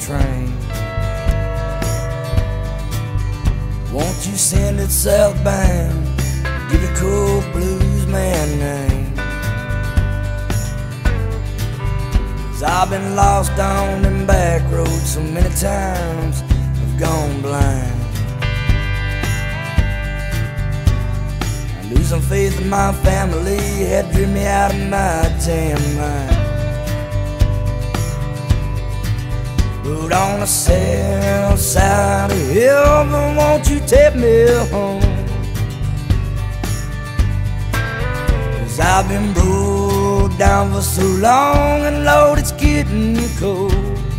train. Won't you send it southbound? Give a cool blues man name. 'Cause I've been lost on them back roads so many times, I've gone blind. Losing faith in my family had driven me out of my damn mind. But on the south side of heaven, won't you take me home? 'Cause I've been broke down for so long, and Lord, it's getting cold.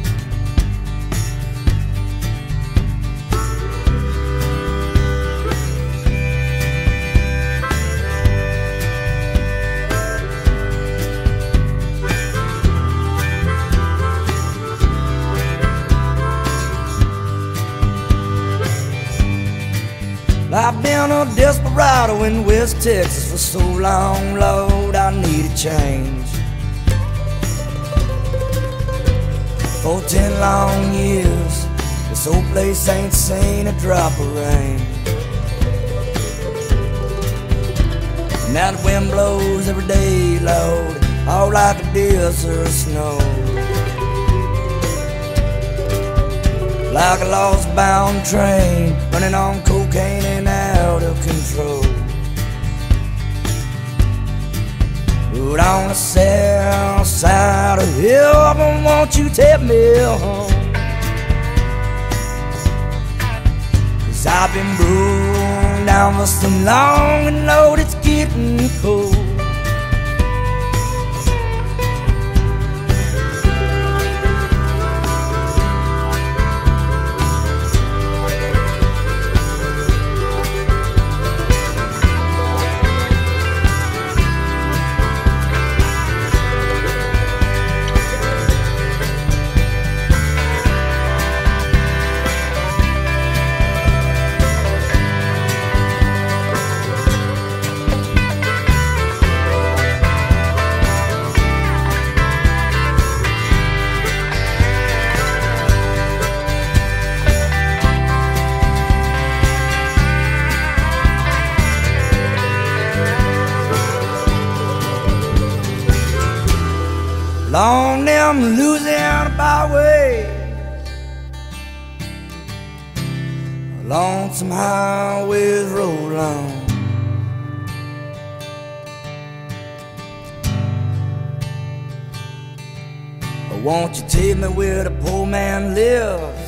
I've been a desperado in West Texas for so long, Lord, I need a change. For 10 long years, this old place ain't seen a drop of rain. Now the wind blows every day, Lord, all like a desert snow. Like a lost bound train running on cocaine and out of control. But on the south side of heaven, won't you take me home? 'Cause I've been broke down for so long, and Lord, it's getting cold. Along them Louisiana byways, along some highways roll on. But won't you take me where the poor man lives?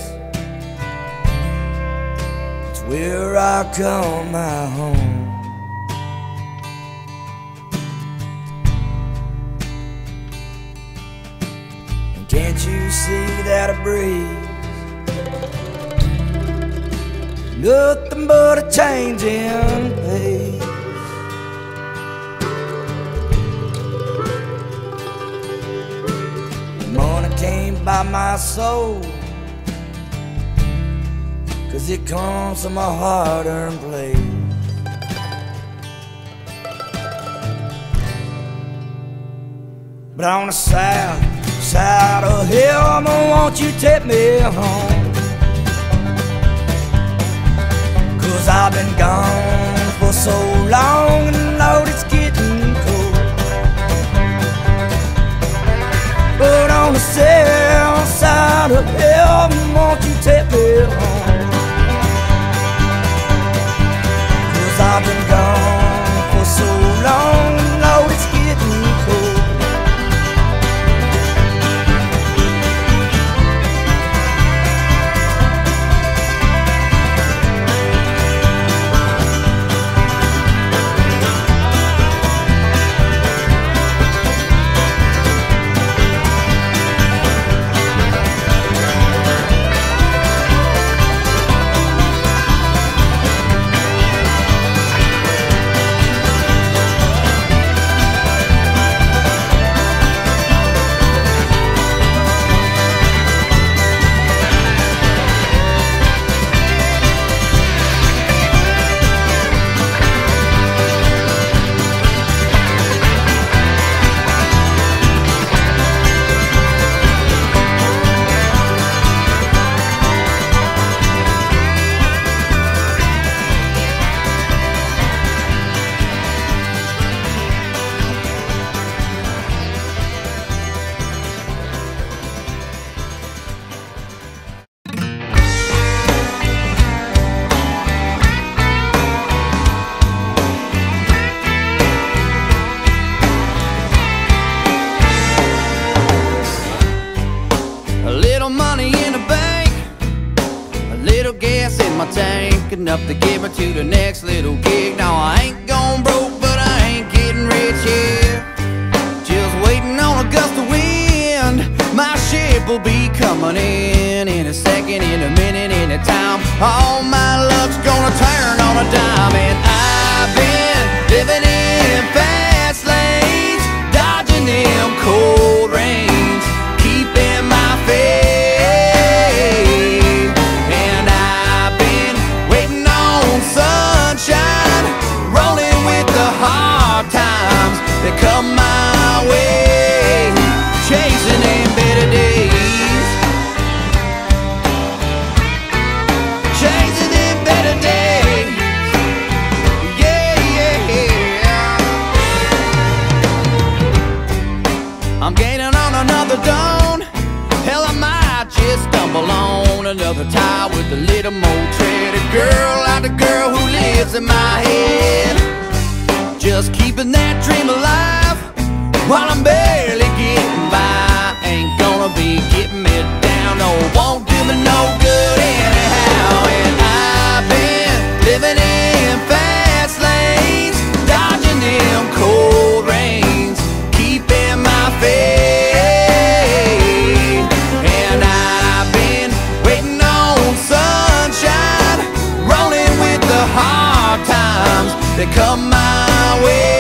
It's where I call my home. Can't you see that a breeze? Nothing but a change in pace. Money can't buy my soul, 'cause it comes from a hard-earned place. But on the south side of heaven, won't you take me home? 'Cause I've been gone for so long, and Lord, it's getting cold. But on the south side of heaven, won't you take me home? 'Cause I've been gone for so long, and Lord, it's getting cold. stacking up to get me to the next little gig. Now I ain't gone broke, but I ain't getting rich yet. Just waiting on a gust of wind. My ship will be coming in a second, in a minute, in a time. All my luck's gonna turn on a dime. And I've been living in fast lanes, dodging them cold rains, keeping my faith. And I've been waiting on sunshine, rolling with the hard times that come my way, chasing them better days, chasing them better days. Yeah, yeah. I'm gaining on another dawn. Hell, I might just stumble on another tie with a little more tread. A girl like the girl who lives in my head, just keeping that dream alive while I'm barely getting by. Ain't gonna be getting me down, no, won't do me no good anyhow. And I've been living in fast lanes, dodging them cold rains, keeping my faith. And I've been waiting on sunshine, rolling with the hard times that come my way.